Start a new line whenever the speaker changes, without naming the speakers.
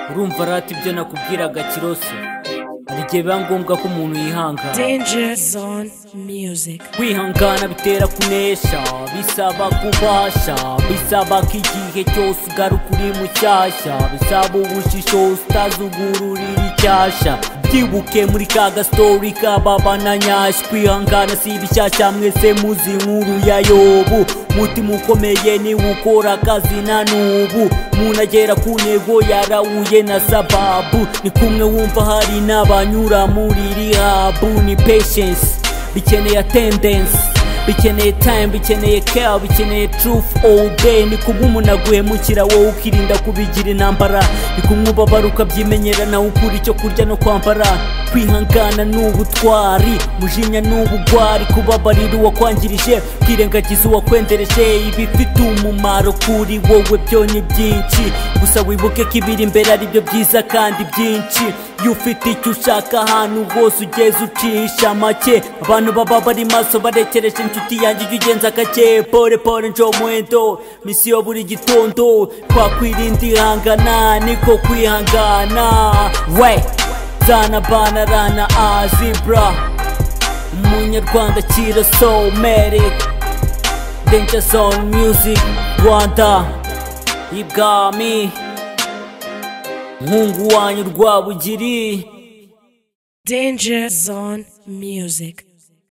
urumva rati ibyo nakubwiraga Kiroso hari igihe biba ngombwa ko umuntu yihangana.
Danger Zone Music.
Kwihangana bitera kunesha, bisaba kubasha, bisaba ko igihe cyose ugaruka uri mushyashya, bisaba ubushishozi utazugururira icyasha. Byibuke muri ka gastori kababa na Nyashi, kwihangana si ibishyashya mwese muzi inkuru ya Yobu. Mutima ukomeye ni ukora akazi na n'ubu, umuntu agera ku ntego yarahuye na sababu. Ni kumwe wumva hari n'abanyura muri rihabu. Ni patience bikeneye attendance, bikeneye time, bikeneye care, bikeneye truth all day. Ni kumwe umuntu aguhemukira wowe ukirinda kubigira intambara, ni kumwe ubabara ukabyimenyera nawe ukura icyo kurya no kwambara. Kwihangana n'ubutwari, mujinya n'ubugwari, kubabarira uwakwangirije, kwirengagiza uwakwendereje. Ibifite umumaro kuri wowe byo ni byinshi, gusa wibuke ko ibiri imbere ari byo byiza kandi byinshi. Iyo ufite icyo ushaka ahantu hose ugeze ucisha make, abantu baba bari maso barekereje inshuti yanjye ujya ugenza gake. Pole pole njo mwendo misiyo buri gitondo, twakwirinda ihangana niko kwihangana. We zana bana rana azibra, umunyarwanda Kiroso Medic, Danger Zone Music Rwanda, ibwami Mungu wanyu Rwabugiri.
Danger Zone Music.